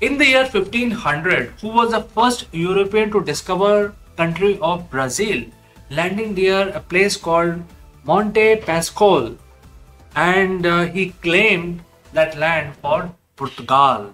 In the year 1500, who was the first European to discover country of Brazil, landing near a place called Monte Pascoal, and he claimed that land for Portugal.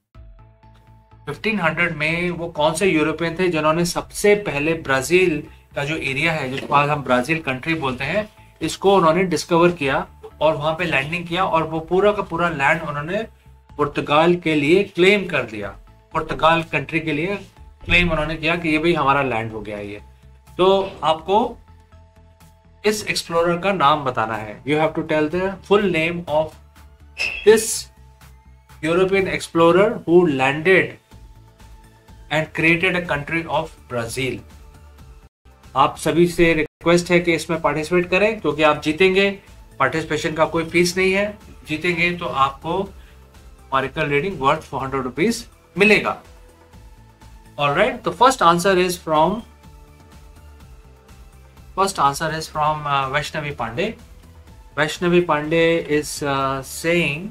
1500 में वो कौन से European थे जिन्होंने सबसे पहले Brazil का जो एरिया है, जिसको आज हम ब्राजील कंट्री बोलते हैं, इसको उन्होंने डिस्कवर किया और वहां पे लैंडिंग किया और वो पूरा का पूरा लैंड उन्होंने पुर्तगाल के लिए क्लेम कर दिया। पुर्तगाल कंट्री के लिए क्लेम उन्होंने किया कि ये भाई हमारा लैंड हो गया ये। तो आपको इस एक्सप्लोरर का नाम बताना है। You have to tell the full name of this European explorer who landed and created a country of Brazil. आप सभी से रिक्वेस्ट है कि इसमें पार्टिसिपेट करें क्योंकि आप जीतेंगे। पार्टिसिपेशन का कोई फीस नहीं है। जीतेंगे तो आपको ऑरेकल रीडिंग वर्थ 400 रुपीज मिलेगा। ऑलराइट, तो first answer is from Vaishnavi Pandey. Vaishnavi Pandey is saying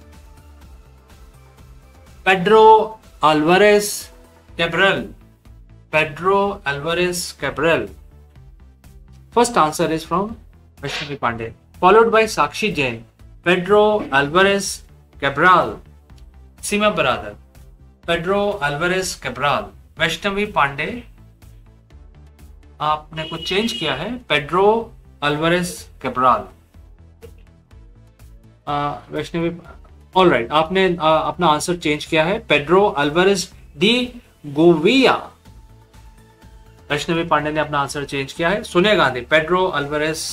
Pedro Alvares Cabral. Pedro Alvares Cabral. First answer is from Vaishnavi Pandey, followed by Sakshi Jain, Pedro Alvarez Cabral, Seema Baradar, Pedro Alvarez Cabral, Vaishnavi Pandey. आपने कुछ change किया है, Pedro Alvares Cabral. Vaishnavi, alright, आपने अपना answer change किया है, Pedro Alvares de Gouveia. Vaishnavi Pandey ने अपना आंसर चेंज किया है। Sonia Gandhi, Pedro Alvares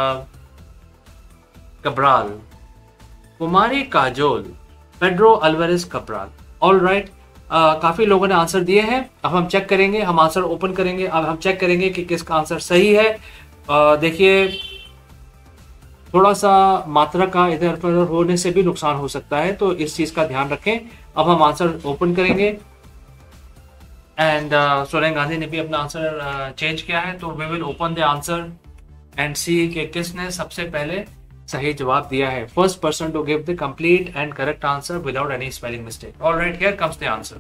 Cabral. Kumari Kajol, Pedro Alvares Cabral. All right, काफी लोगों ने आंसर दिए हैं। अब हम चेक करेंगे, हम आंसर ओपन करेंगे। अब हम चेक करेंगे कि किसका आंसर सही है। देखिए, थोड़ा सा मात्रा का इधर उधर होने से भी नुकसान हो सकता है, तो इस चीज का ध्यान रखें। अब हम आंसर ओपन करेंगे एंड सोनिया गांधी ने भी अपना आंसर चेंज किया है, तो we will open the answer and see कि किसने सबसे पहले सही जवाब दिया है। First person to give the complete and correct answer without any spelling mistake. Alright, here comes the answer.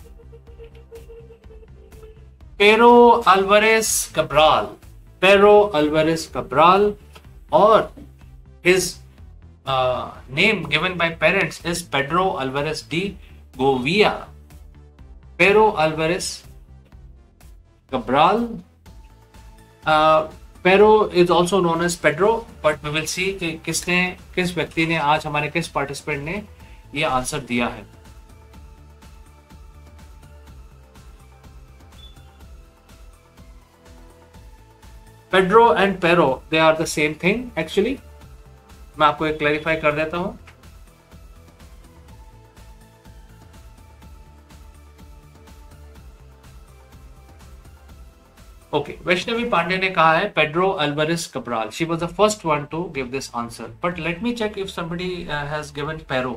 Pero Alvares Cabral. Pero Alvares Cabral, और his name given by parents is Pedro Alvares de Gouveia. Pero Alvares Cabral. Pero is also known as Pedro, but we will see कि किस व्यक्ति ने आज हमारे किस participant ने ये आंसर दिया है। Pedro and Pero, they are the same thing actually. मैं आपको एक क्लैरिफाई कर देता हूं। ओके, वैष्णवी पांडे ने कहा है Pedro Alvares Cabral. She was the first one to give this answer, but let me check if somebody has given Pero.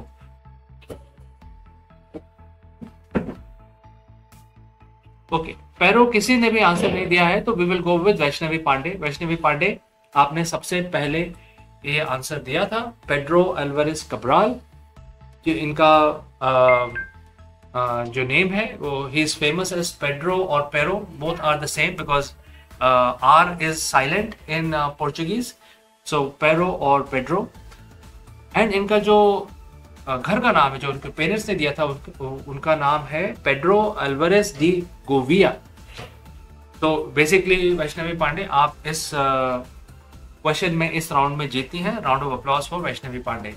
Okay, Pero किसी ने भी आंसर नहीं दिया है, तो we will go with Vaishnavi Pandey. Vaishnavi Pandey, आपने सबसे पहले ये आंसर दिया था, पेड्रो अल्वारेज कैब्राल। जो इनका जो नेम है वो ही इज फेमस एज पेड्रो और Pero, both are the same because R is silent in Portuguese, so Pero और पेड्रो। एंड इनका जो घर का नाम है, जो उनके पेरेंट्स ने दिया था, उनका नाम है पेड्रो अल्वारेज डी गोविया। तो बेसिकली वैष्णवी पांडे, आप इस क्वेश्चन में, इस राउंड में जीती हैं। Round of applause for Vaishnavi Pandey.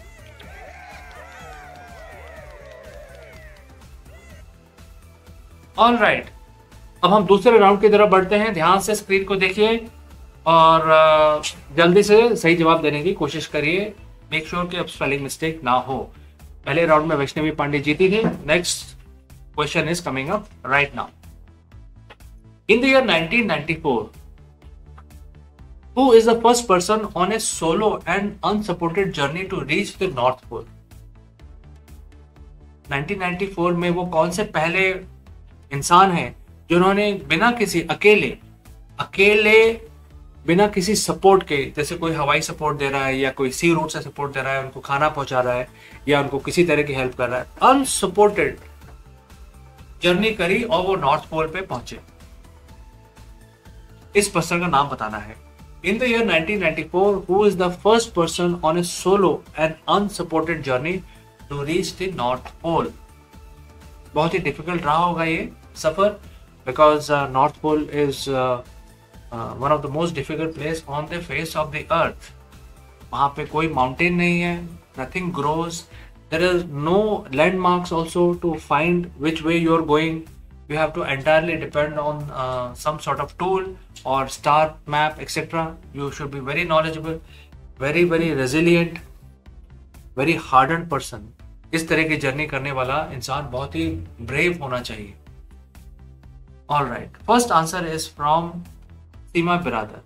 All right, अब हम दूसरे राउंड की तरफ बढ़ते हैं। ध्यान से स्क्रीन को देखिए और जल्दी से सही जवाब देने की कोशिश करिए। मेक श्योर कि अब स्पेलिंग मिस्टेक ना हो। पहले राउंड में वैष्णवी पांडे जीती थी। Next question is coming up right now. In the year 1994, who is the first person on a solo and unsupported journey to reach the North Pole? 1994 में वो कौन से पहले इंसान हैं जिन्होंने बिना किसी अकेले बिना किसी सपोर्ट के, जैसे कोई हवाई सपोर्ट दे रहा है या कोई सी रूट से सपोर्ट दे रहा है, उनको खाना पहुंचा रहा है या उनको किसी तरह की हेल्प कर रहा है, अनसपोर्टेड जर्नी करी और वो नॉर्थ पोल पे पहुंचे। इस पर्सन का नाम बताना है। In the year 1994, who is the first person on a solo and unsupported journey to reach the North Pole? बहुत ही डिफिकल्ट रहा होगा ये सफर, because North Pole is one of the most difficult place on the face of the earth. वहाँ पे कोई mountain नहीं है, nothing grows, there is no landmarks also to find which way you are going. You have to entirely depend on some sort of tool or star map, etc. You should be very knowledgeable, very resilient, very hardened person. इस तरह की journey करने वाला इंसान बहुत ही brave होना चाहिए। All right, first answer is from सीमा बिरादर।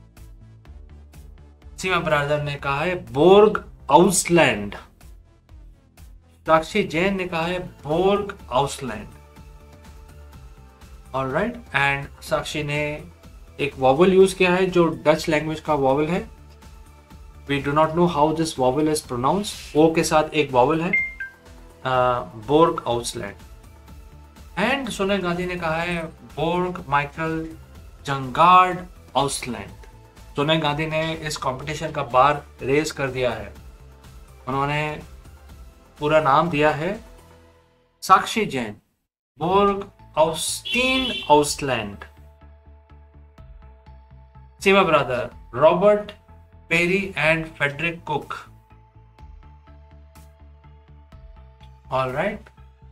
सीमा बिरादर ने कहा है बोर्ग आउसलैंड। साक्षी जैन ने कहा है बोर्ग आउसलैंड। ऑलराइट, एंड साक्षी ने एक वॉवल यूज किया है जो डच लैंग्वेज का वॉवल है। We do not know how this vowel is pronounce. O के साथ एक वॉवल है, Borge Ousland. And Sonia Gandhi ने कहा है Borge Michael Jangaard Ousland. Sonia Gandhi ने इस कंपटीशन का बार रेज कर दिया है। उन्होंने पूरा नाम दिया है Sakshi Jain, Borge Austin Ousland. Seema Baradar Robert Peary and Frederick Cook. All right,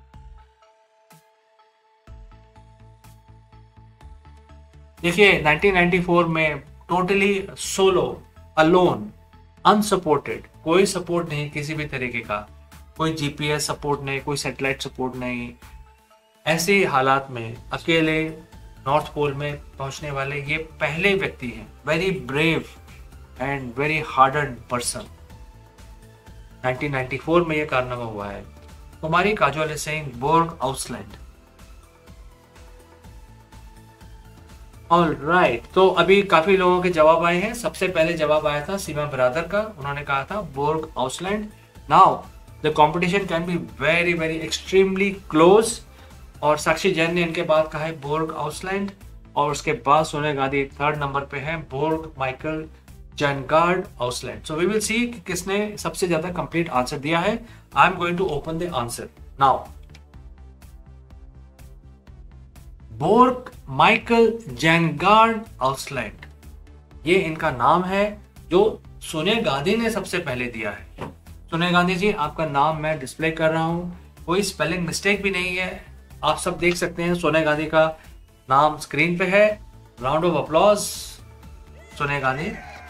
देखिए 1994 में टोटली सोलो, अलोन, अनसपोर्टेड, कोई सपोर्ट नहीं किसी भी तरीके का, कोई जीपीएस सपोर्ट नहीं, कोई सैटेलाइट सपोर्ट नहीं। ऐसे हालात में अकेले नॉर्थ पोल में पहुंचने वाले ये पहले व्यक्ति हैं। Very brave and very harden person. 1994 में ये कारनामा हुआ है। Kumari Kajol Singh, Borge Ousland. All right, तो अभी काफी लोगों के जवाब आए हैं। सबसे पहले जवाब आया था सीमा ब्रादर का, उन्होंने कहा था Borge Ousland. Now the competition can be very extremely close. और साक्षी जैन ने इनके बाद कहा है बोर्ग आउसलैंड, और उसके बाद सोनिया गांधी थर्ड नंबर पे है Borge Michael Jangaard Ousland. So we will see कि किसने सबसे ज्यादा कंप्लीट आंसर दिया है। I am going to open the answer now. Borge Michael Jangaard Ousland, ये इनका नाम है जो सोनिया गांधी ने सबसे पहले दिया है। सोनिया गांधी जी, आपका नाम मैं डिस्प्ले कर रहा हूं, कोई स्पेलिंग मिस्टेक भी नहीं है, आप सब देख सकते हैं। सोनिया गांधी का नाम स्क्रीन पे है। Round of applause Sonia Gandhi.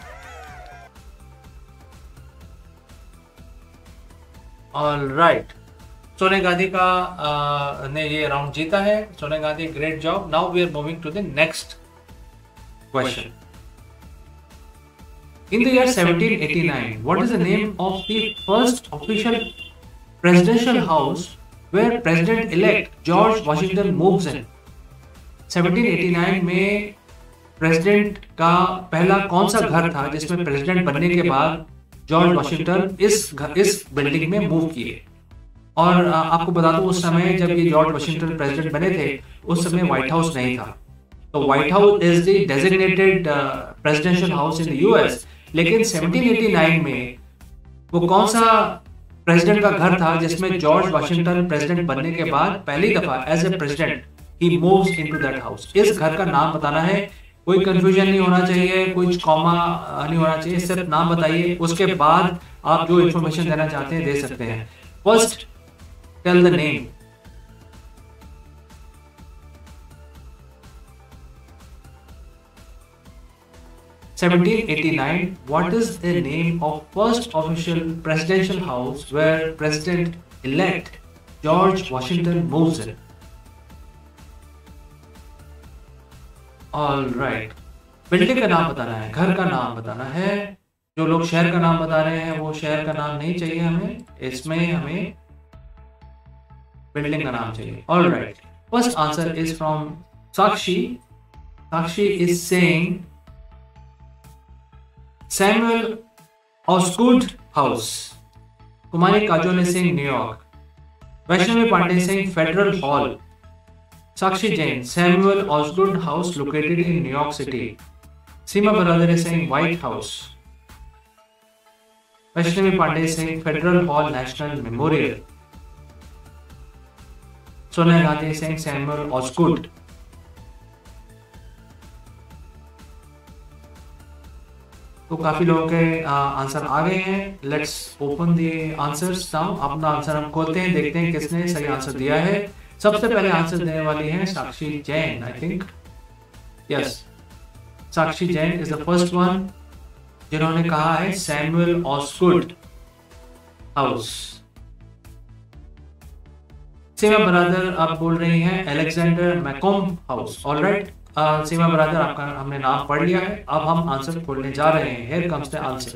All right, Sonia Gandhi का ने ये राउंड जीता है। Sonia Gandhi, great job. Now we are moving to the next question. In the year 1789, what is the name of the first official presidential house where President-elect George Washington moves in? 1789 में president का पहला कौन सा घर था जिसमें प्रेसिडेंट बनने के बाद जॉर्ज वाशिंगटन इस बिल्डिंग में मूव किए? और आपको बता दूं, उस समय जब ये जॉर्ज वाशिंगटन प्रेसिडेंट बने थे, उस समय व्हाइट हाउस नहीं था। तो White House is the designated presidential house in the US. लेकिन 1789 में वो कौन सा प्रेसिडेंट का घर था जिसमें जॉर्ज वाशिंगटन प्रेसिडेंट बनने के बाद पहली दफा as a president he moves into that house? इस घर का नाम बताना है, कोई कंफ्यूजन नहीं होना चाहिए, कोई कॉमा नहीं होना चाहिए, सिर्फ नाम बताइए। उसके बाद आप जो इंफॉर्मेशन देना चाहते हैं दे सकते हैं। First tell the name. (1789) What is the name of first official presidential house where President-elect George Washington moves in? All right. Building का नाम बताना है, घर का नाम बताना है। जो लोग शहर का नाम बता रहे हैं वो शहर का नाम नहीं चाहिए हमें, इसमें हमें बिल्डिंग का नाम चाहिए। All right. First answer is from Sakshi. Sakshi is saying Samuel Osgood House. Kumari Kajol Singh, New York. Vaishnavi Pandey Singh, Federal Hall. Sakshi Jain, Samuel Osgood House located in New York City. Seema Baradar is saying White House. Vaishnavi Pandey is saying Federal Hall National Memorial. Sonia Gandhi is saying Samuel Osgood. तो काफी लोगों के answer आ गए हैं. Let's open the answers now. अपना answer हम खोलते हैं, देखते हैं किसने सही आंसर दिया है. सबसे पहले आंसर देने वाली है Sakshi Jain. I think yes, Sakshi Jain is the first one जिन्होंने कहा है सैमुअल ऑस्गुड हाउस. सीमा बरादर आप बोल रही हैं Alexander Macomb House. Alright Seema Baradar, आपका हमने नाम पढ़ लिया है. अब हम आंसर खोलने जा रहे हैं. Here comes the answer.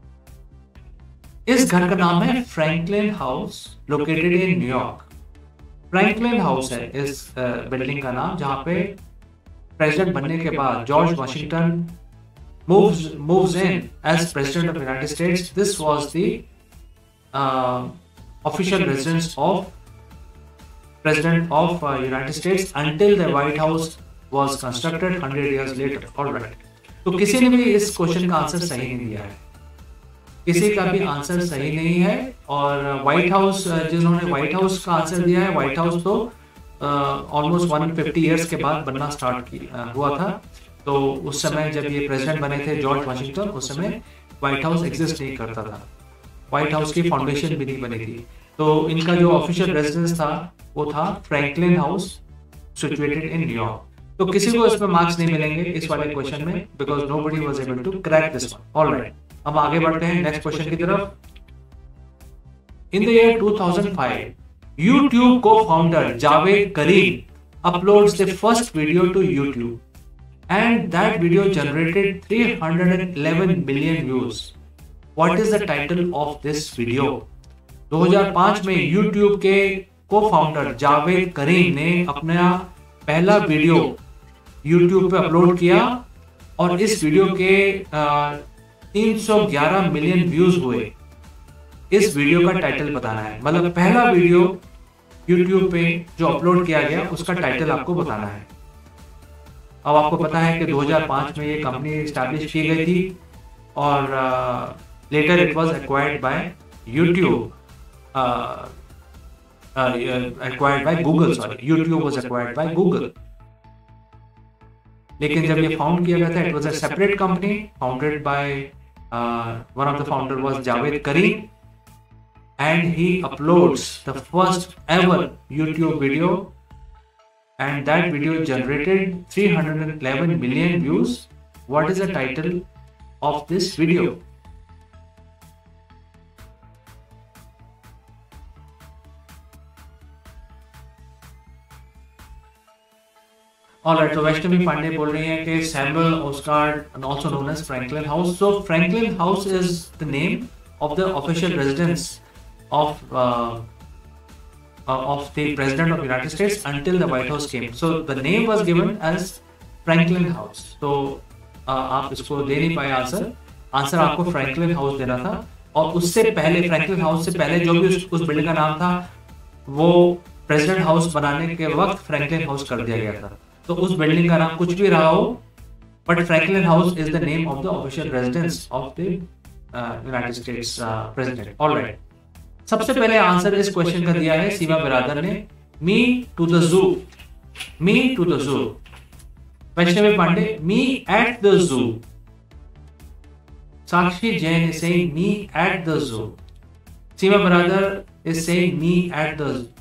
इस घर का नाम है Franklin House located in New York. Franklin House है इस बिल्डिंग का नाम, जहां पे प्रेसिडेंट बनने के बाद George Washington moves in as president of the United States. This was the official residence of president of United States until the White House was constructed 100 years later. All right. तो किसी ने भी इस question का answer सही नहीं दिया है. किसी का भी आंसर सही नहीं है. और व्हाइट हाउस, जिन्होंने व्हाइट हाउस का आंसर दिया है, व्हाइट हाउस तो ऑलमोस्ट 150 इयर्स के बाद बनना स्टार्ट हुआ था. तो उस समय जब ये प्रेसिडेंट बने थे जॉर्ज वाशिंगटन, उस समय व्हाइट हाउस एग्जिस्ट नहीं करता था. व्हाइट हाउस की फाउंडेशन भी नहीं बनी थी. तो इनका जो ऑफिशियल रेजिडेंस था वो था Franklin House situated in New York. तो किसी को इसमें मार्क्स नहीं मिलेंगे इस वाले क्वेश्चन में, because nobody was able to crack this one. Alright, हम आगे बढ़ते हैं नेक्स्ट क्वेश्चन की तरफ. In the year 2005 YouTube co-founder Javed Karim uploads the first video to YouTube, and that video generated 311 million views. What is the title of this video? 2005 में YouTube के co-founder Javed करीम ने अपना पहला वीडियो YouTube पे upload किया और इस video के 311 मिलियन व्यूज हुए. इस वीडियो का टाइटल बताना है. मतलब पहला वीडियो YouTube पे जो अपलोड किया गया उसका टाइटल आपको बताना है. अब आपको पता है कि 2005 में ये कंपनी स्टैब्लिश की गई थी और later it was acquired by YouTube, acquired by Google. Sorry, YouTube was acquired by Google. लेकिन जब ये फाउंड किया गया था, it was a separate company founded by one of the founder was Jawed Karim, and he uploads the first ever YouTube video, and that video generated 311 million views. What is the title of this video? Alright, so Vaishnavi Pandey बोल रही हैं कि Samuel Osgood, and also known as Franklin House. So Franklin House is the name of the official residence of the President of the United States until the White House came. So the name was given as Franklin House. तो आप इसको दे नहीं पाए answer आपको Franklin house देना था. और उससे पहले, फ्रैंकलिन हाउस से पहले जो भी उस बिल्डिंग का नाम था वो प्रेसिडेंट हाउस बनाने के वक्त फ्रैंकलिन हाउस कर दिया गया था. तो उस बिल्डिंग का नाम कुछ भी रहा हो, but Franklin House is the name of the official residence of the United States president. Alright, सबसे पहले आंसर इस क्वेश्चन का दिया है सीमा बिरादर ने, मी टू द जू. मी to the zoo. Vaishnavi Pandey, me at the zoo. Sakshi Jain is saying me at the zoo. Seema Biradar is saying me at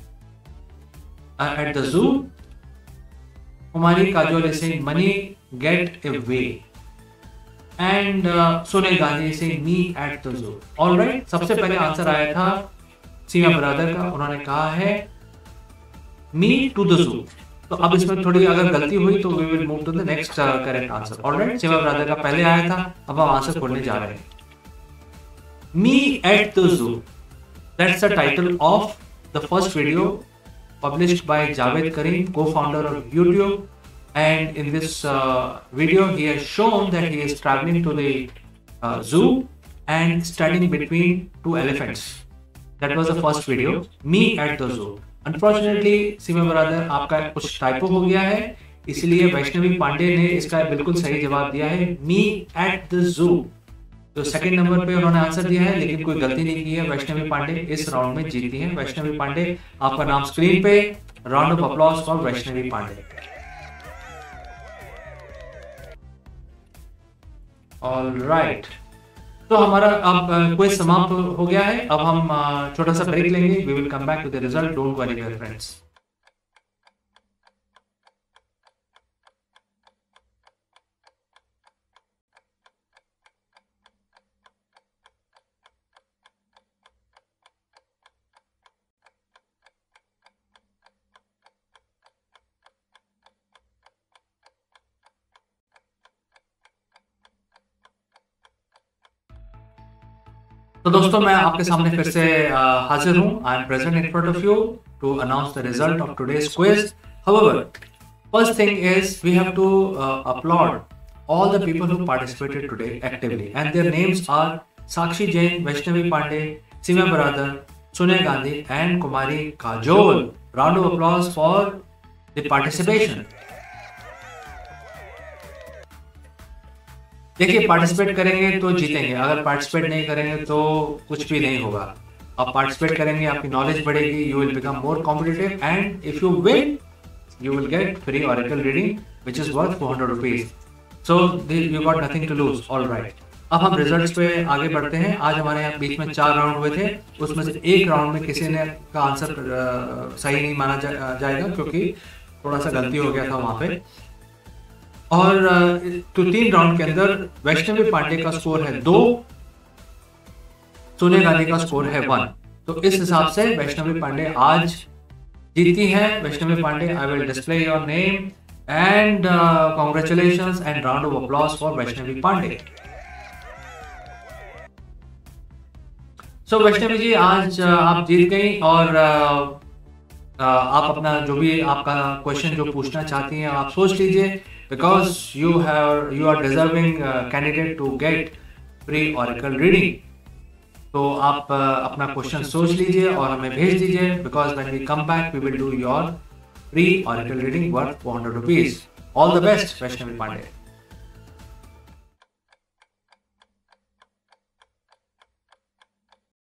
the zoo. Kumari Kajol is saying money get away. And Sonia Gandhi is saying me at the zoo. Alright, सबसे पहले answer आया था सीमा ब्रदर का. उन्होंने कहा है मी to the जू. तो अब इसमें थोड़ी अगर गलती हुई तो we will move to the next correct answer. Alright, Seema Baradar का पहले आया था, अब हम आंसर खोलने जा रहे हैं. Me at the zoo, that's the title of the first video published by Javed Karim, co-founder of YouTube. And in this video he has shown that he is traveling to the zoo and standing between two elephants. That was the first video, me at the zoo. Unfortunately Seema Baradar आपका कुछ typo हो गया है, इसलिए वैष्णवी पांडे ने इसका बिल्कुल सही जवाब दिया है, मी एट द जू। तो सेकंड नंबर पे उन्होंने आंसर दिया है, लेकिन कोई गलती नहीं की है। वैष्णवी पांडे इस राउंड में जीती हैं। वैष्णवी पांडे, आपका नाम स्क्रीन पे, round of applause for Vaishnavi Pandey. Alright, तो हमारा अब क्विज समाप्त हो गया है। अब हम छोटा सा ब्रेक लेंगे। We will come back to the result, don't worry dear friends. तो दोस्तों, मैं आपके सामने फिर से हाजिर हूं। I am present in front of you to announce the result of today's quiz. However, first thing is we have to upload all the people who participated today actively, and their names are Sakshi Jain, Vaishnavi Pandey, Seema Baradar, Sonia Gandhi, and Kumari Kajol. Round of applause for the participation. देखिए, participate करेंगे तो जीतेंगे, अगर participate नहीं करेंगे तो कुछ भी नहीं होगा। आप पार्टिसिपेट करेंगे, आपकी नॉलेज बढ़ेगी, you will become more competitive, and if you win you will get free oracle reading which is worth 400 rupees. So you got nothing to lose. All right, अब हम रिजल्ट्स पे आगे बढ़ते हैं। आज हमारे यहाँ बीच में 4 राउंड हुए थे, उसमें से एक राउंड में किसी ने का आंसर सही नहीं माना जाएगा, क्योंकि थोड़ा सा गलती हो गया था वहां पे। और तो 3 राउंड के अंदर वैष्णवी पांडे का स्कोर है 2, सोनिया गांधी का स्कोर है 1। तो इस हिसाब से वैष्णवी पांडे आज जीती है। Vaishnavi Pandey, I will display your name and congratulations and round of applause for Vaishnavi Pandey. So Vaishnavi ji, आज आप जीत गई, और आप अपना जो भी आपका क्वेश्चन जो पूछना चाहती हैं आप सोच लीजिए, because you are deserving candidate to get free oracle reading. तो आप अपना क्वेश्चन सोच लीजिए और हमें भेज दीजिए, because when we come back we will do your free oracle reading worth 400 rupees. All the best Vaishnavi Pandey.